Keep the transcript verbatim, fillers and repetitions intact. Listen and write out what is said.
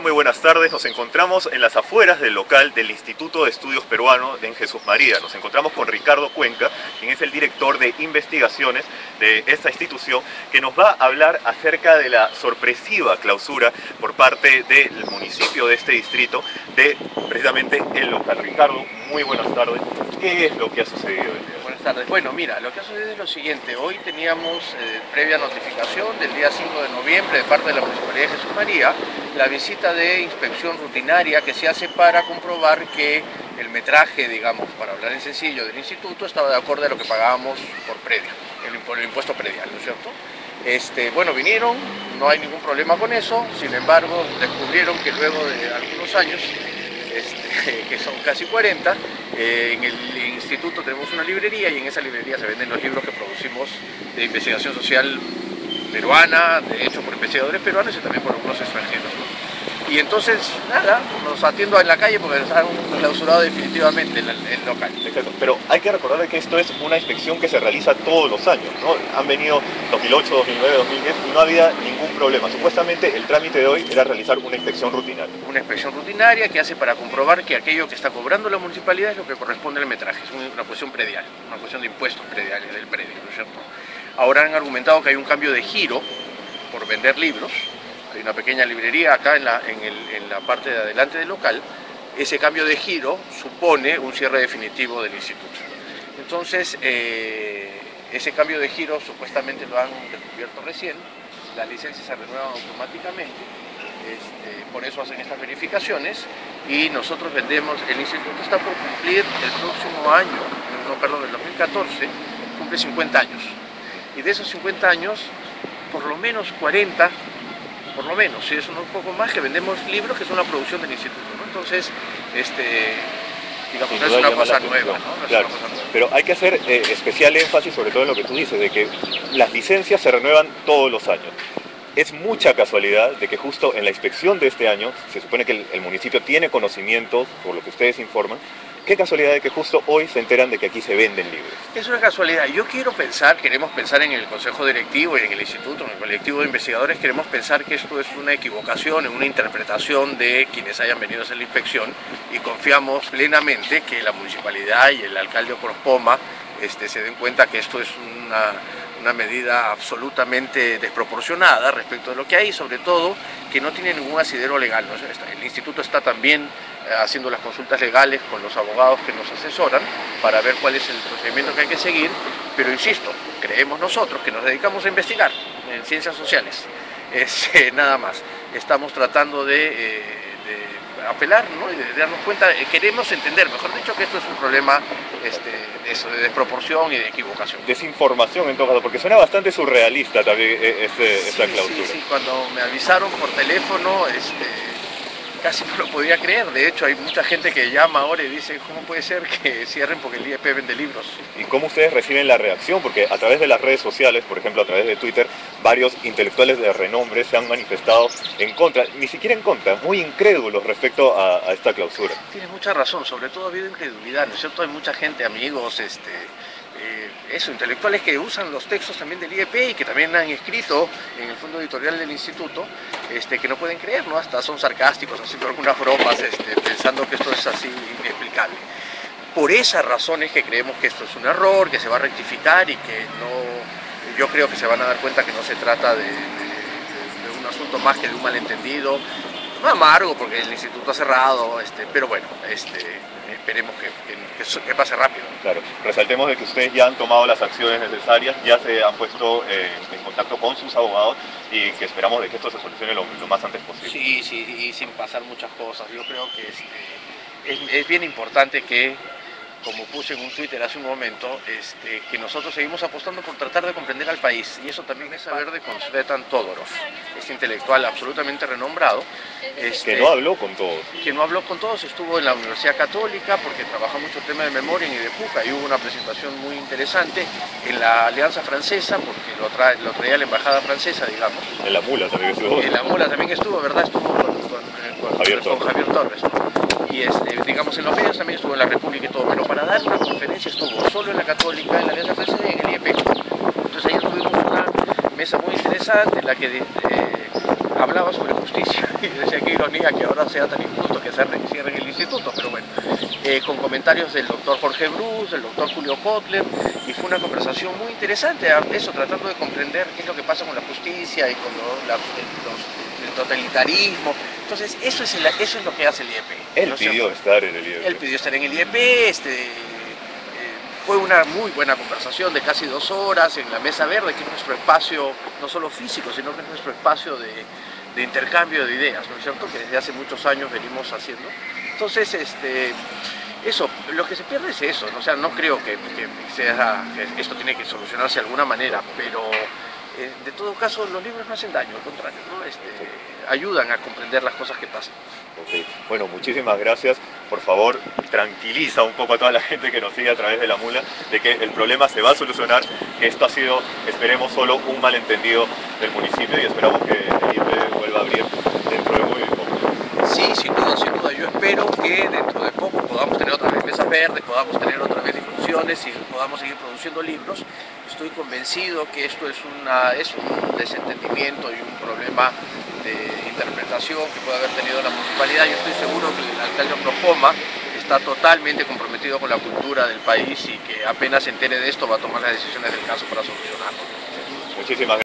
Muy buenas tardes. Nos encontramos en las afueras del local del Instituto de Estudios Peruanos de Jesús María. Nos encontramos con Ricardo Cuenca, quien es el director de investigaciones de esta institución, que nos va a hablar acerca de la sorpresiva clausura por parte del municipio de este distrito de precisamente el local. Ricardo, muy buenas tardes. ¿Qué es lo que ha sucedido el día de hoy? Buenas tardes. Bueno, mira, lo que ha sucedido es lo siguiente. Hoy teníamos eh, previa notificación del día cinco de noviembre de parte de la Municipalidad de Jesús María, la visita de inspección rutinaria que se hace para comprobar que el metraje, digamos, para hablar en sencillo, del instituto estaba de acuerdo a lo que pagábamos por predio, el, por el impuesto predial, ¿no es cierto? Este, bueno, vinieron, no hay ningún problema con eso, sin embargo, descubrieron que luego de algunos años, Este, que son casi cuarenta, eh, en el instituto tenemos una librería y en esa librería se venden los libros que producimos de investigación social peruana, de hecho por investigadores peruanos y también por algunos extranjeros, ¿no? Y entonces, nada, nos atiendo en la calle porque nos han clausurado definitivamente el, el local. Exacto. Pero hay que recordar que esto es una inspección que se realiza todos los años, ¿no? Han venido dos mil ocho, dos mil nueve, dos mil diez y no había ningún problema. Supuestamente el trámite de hoy era realizar una inspección rutinaria. Una inspección rutinaria que hace para comprobar que aquello que está cobrando la municipalidad es lo que corresponde al metraje, es una cuestión predial, una cuestión de impuestos prediales del predio, ¿no es cierto? Ahora han argumentado que hay un cambio de giro por vender libros. Hay una pequeña librería acá en la, en, el, en la parte de adelante del local. Ese cambio de giro supone un cierre definitivo del instituto. Entonces, eh, ese cambio de giro supuestamente lo han descubierto recién, las licencias se renuevan automáticamente, este, por eso hacen estas verificaciones y nosotros vendemos, el instituto está por cumplir el próximo año, no, perdón, el dos mil catorce, cumple cincuenta años. Y de esos cincuenta años, por lo menos cuarenta, por lo menos, si es un poco más, que vendemos libros que son la producción del instituto, ¿no? Entonces, este, digamos, no es una cosa nueva, ¿no? No Claro, es una cosa nueva. pero hay que hacer eh, especial énfasis sobre todo en lo que tú dices, de que las licencias se renuevan todos los años. Es mucha casualidad de que justo en la inspección de este año, se supone que el, el municipio tiene conocimientos, por lo que ustedes informan, qué casualidad de que justo hoy se enteran de que aquí se venden libros. Es una casualidad. Yo quiero pensar, queremos pensar en el consejo directivo y en el instituto, en el colectivo de investigadores, queremos pensar que esto es una equivocación, una interpretación de quienes hayan venido a hacer la inspección y confiamos plenamente que la municipalidad y el alcalde Ocospoma este, se den cuenta que esto es una, una medida absolutamente desproporcionada respecto de lo que hay, sobre todo que no tiene ningún asidero legal, ¿no? El instituto está también eh, haciendo las consultas legales con los abogados que nos asesoran para ver cuál es el procedimiento que hay que seguir, pero insisto, creemos nosotros que nos dedicamos a investigar en ciencias sociales, es, eh, nada más, estamos tratando de, eh, de apelar, ¿no? Y de, de darnos cuenta, eh, queremos entender, mejor dicho, que esto es un problema este, de, eso, de desproporción y de equivocación. Desinformación en todo caso, porque suena bastante surrealista también este, Sí, esta sí, clausura. sí, cuando me avisaron por teléfono, este, casi no lo podía creer. De hecho, hay mucha gente que llama ahora y dice, ¿cómo puede ser que cierren porque el I E P vende libros? ¿Y cómo ustedes reciben la reacción? Porque a través de las redes sociales, por ejemplo a través de Twitter, varios intelectuales de renombre se han manifestado en contra, ni siquiera en contra, muy incrédulos respecto a, a esta clausura. Tienes mucha razón, sobre todo ha habido incredulidad, ¿no es cierto? Hay mucha gente, amigos, este, eh, eso, intelectuales que usan los textos también del I E P y que también han escrito en el fondo editorial del instituto, este, que no pueden creer, ¿no? Hasta son sarcásticos, haciendo algunas bromas, este, pensando que esto es así inexplicable. Por esas razones que creemos que esto es un error, que se va a rectificar y que no, yo creo que se van a dar cuenta que no se trata de, de, de un asunto más que de un malentendido, no amargo porque el instituto ha cerrado, este, pero bueno, este, esperemos que, que, que pase rápido. Claro, resaltemos de que ustedes ya han tomado las acciones necesarias, ya se han puesto eh, en contacto con sus abogados y que esperamos de que esto se solucione lo, lo más antes posible. Sí, sí, y sin pasar muchas cosas. Yo creo que este, es, es bien importante que, como puse en un Twitter hace un momento, este, que nosotros seguimos apostando por tratar de comprender al país, y eso también es saber de Svetan Todorov, este intelectual absolutamente renombrado. Este, que no habló con todos. Que no habló con todos, estuvo en la Universidad Católica porque trabaja mucho el tema de memoria en Idepuca y hubo una presentación muy interesante en la Alianza Francesa, porque lo, trae, lo traía la Embajada Francesa, digamos. En la Mula también estuvo. En la Mula también estuvo, ¿verdad? Estuvo con, con, con, Javier, con Javier Torres, ¿no? Y este, digamos en los medios también estuvo en la República y todo, pero para dar una conferencia estuvo solo en la Católica, en la Alianza Francesa y en el I E P. Entonces ayer tuvimos una mesa muy interesante en la que eh, hablaba sobre justicia y decía qué ironía que ahora sea tan injusto que cierren, cierren el instituto, pero bueno, eh, con comentarios del doctor Jorge Bruce, del doctor Julio Kotler, y fue una conversación muy interesante, eso, tratando de comprender qué es lo que pasa con la justicia y con lo, la, los, el totalitarismo. Entonces, eso es, el, eso es lo que hace el I E P. Él ¿no? pidió estar en el I E P. Él pidió estar en el I E P, este, fue una muy buena conversación de casi dos horas en la Mesa Verde, que es nuestro espacio, no solo físico, sino que es nuestro espacio de, de intercambio de ideas, ¿no es cierto?, que desde hace muchos años venimos haciendo. Entonces, este, eso, lo que se pierde es eso, ¿no? O sea, no creo que, que, sea, que esto tiene que solucionarse de alguna manera, pero eh, de todo caso los libros no hacen daño, al contrario, ¿no? Este, ayudan a comprender las cosas que pasan. Okay. Bueno, muchísimas gracias. Por favor, tranquiliza un poco a toda la gente que nos sigue a través de La Mula de que el problema se va a solucionar, que esto ha sido, esperemos, solo un malentendido del municipio y esperamos que el I E P vuelva a abrir dentro de muy poco. Sí, sin duda, sin duda. Yo espero que dentro de poco podamos tener otra vez mesas verdes, podamos tener otra vez discusiones y podamos seguir produciendo libros. Estoy convencido que esto es, una, es un desentendimiento y un problema de interpretación que puede haber tenido la municipalidad. Yo estoy seguro que el alcalde Oklahoma está totalmente comprometido con la cultura del país y que apenas se entere de esto va a tomar las decisiones del caso para solucionarlo. Muchísimas gracias.